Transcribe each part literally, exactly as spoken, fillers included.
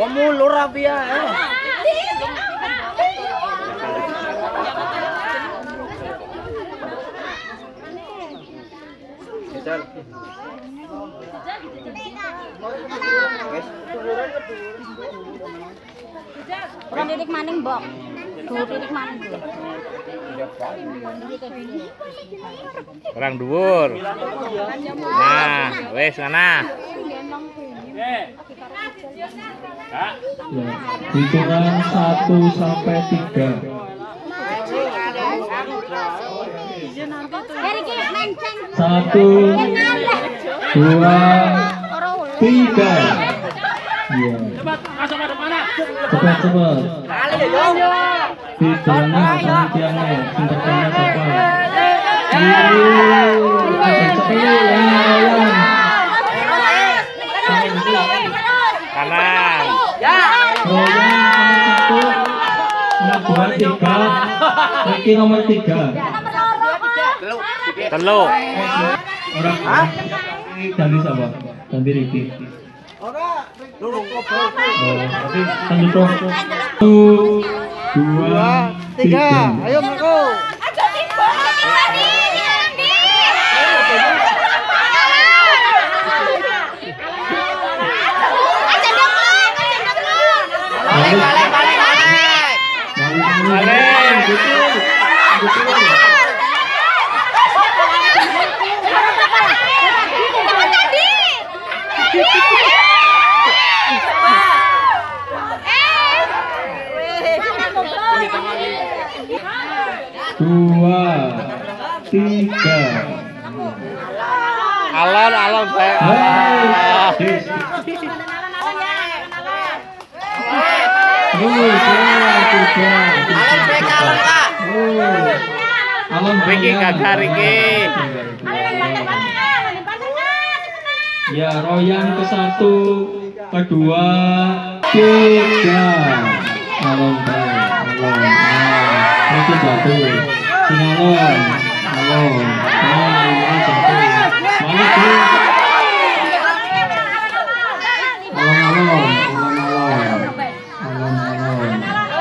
Pemulur apa ya? Orang titik maning, Mbok. Dua titik maning, Mbok. Orang dhuwur. Nah, wes sana. Ya, hitungan satu sampai tiga. Satu, dua, tiga. Iya. Cepat cepat. Hitungannya apa tiangnya? Singkatannya apa? Kanan. Nomor dua tiga. Riki nomor tiga. Telu. Orang ganti siapa? Ganti Riki. Oh, tapi lanjut dong. Satu, dua, tiga. Ayo Marco. Balik, balik, balik, balik. Balik, gitu. Dua, tiga. Alon, alon baik. Alon baik, alon Kak. Alon Riki kakak Riki. Ya, Royan ke satu, kedua, tiga. Alon baik, alon. Nah, itu jatuh. Sinalon, alon. Nah, ini jatuh. Balik tuh. Alon, alon, alon, alon. Alon, alon.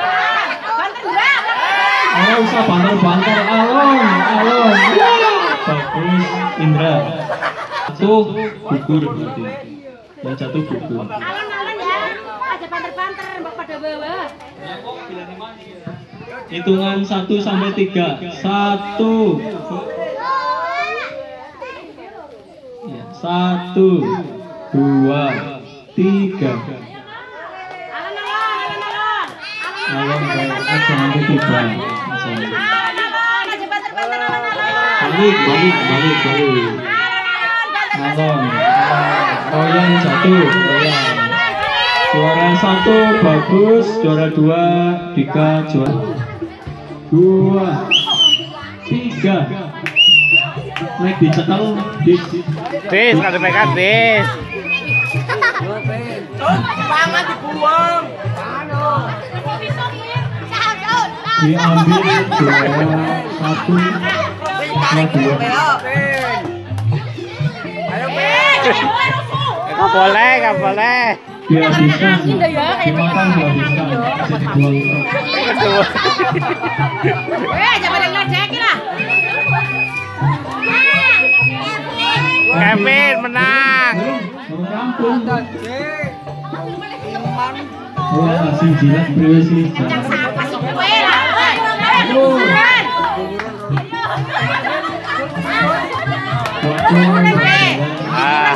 Oh, usah banter-banter. Alon, alon. Bagus, Indra. Satu, gugur berarti. Yang satu gugur. Alon-alon ya. Aja banter-banter, Mbok pada bawah. Hitungan satu sampai tiga. Satu. Ya, satu, dua, tiga. Alon baik, aja nanti tiga. Balik, balik, balik, balik. Alon, Royan satu, Royan. Juara satu bagus, juara dua Dika juara dua, tiga. Naik dicekel, dis. Dis, ada pekat dis. Pangan dibuang. Diambil juara satu, dua. Ayo Ben. Enggak boleh, enggak boleh. Dihabiskan, dimakan dihabiskan, bisa dijual. Eh, jangan pada ngecekin lah. Kevin menang. Baru kampung. Wah, sing jilat bro sih. Apa sih kowe lah? Ah.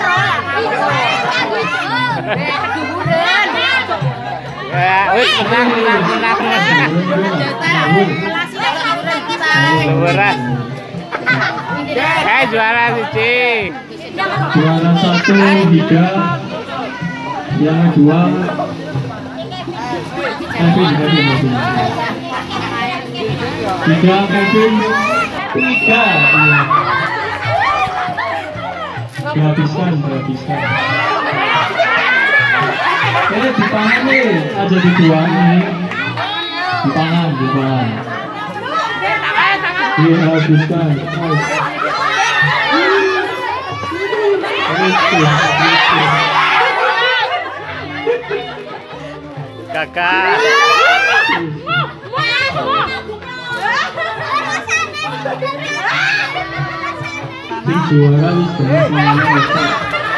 Ya, wis menang, menang, menang, menang. Luweran. Eh, juara siji. Juara satu Hida, yang kedua Kevin, Kevin, Kevin. Tiga Kevin, tiga. Dihabiskan, dihabiskan. Ini dipangan nih, aja dibuang ini. Dipangan, dipangan. Dihabiskan. gagal. Sing juara wis bener Ustaz.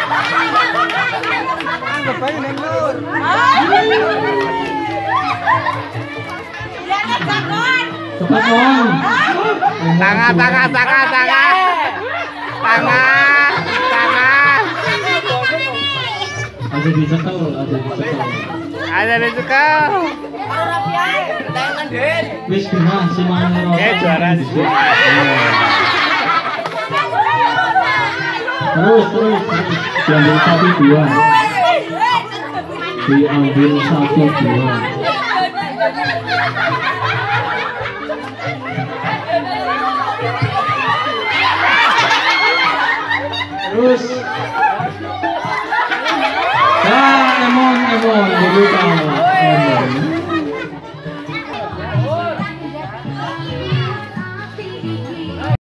Anggap aja neng Nur. Cepat dong. Tangan, tangan, tangan, tangan. Tangan, tangan. Ada di cekel, ada di cekel. Ada di sekal. Tangan Den. Wis genah si Manero. Eh, juara di sini. Terus, terus, terus. Diambil satu dua. Diambil satu dua. Terus. Ah, emon, emon, jadi kalah. Emon.